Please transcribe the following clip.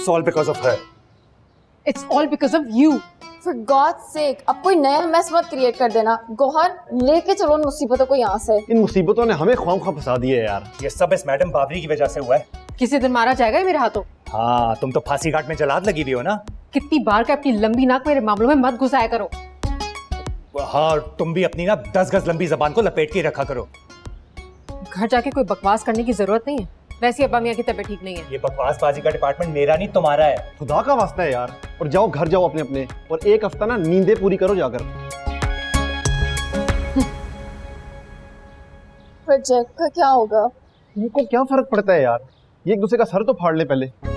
It's all because of her. It's all because of you. For God's sake, अब कोई नया mess मत create कर देना। गौहर, लेके चलो उन मुसीबतों को यहाँ से। इन मुसीबतों ने हमें ख्वाम फंसा दिए यार। ये सब इस मैडम बाबरी की वजह से हुआ है। किसी दिन मारा जाएगा मेरे हाथों। हाँ, तुम तो फांसी घाट में जलाद लगी हुई हो ना। कितनी बार का अपनी लंबी नाक मेरे मामलों में मत घुसाया करो। हाँ, तुम भी अपनी ना 10 गज लंबी जबान को लपेट के रखा करो। घर जाके कोई बकवास करने की जरूरत नहीं है। वैसे अब्बा मियाँ की तबीयत ठीक नहीं है। ये बकवासबाजी का डिपार्टमेंट मेरा नहीं तुम्हारा है। खुदा का वास्ता है यार। और जाओ घर जाओ अपने अपने, और एक हफ्ता ना नींदें पूरी करो जाकर। प्रोजेक्ट का क्या होगा? तुमको क्या फर्क पड़ता है यार, ये एक दूसरे का सर तो फाड़ ले पहले।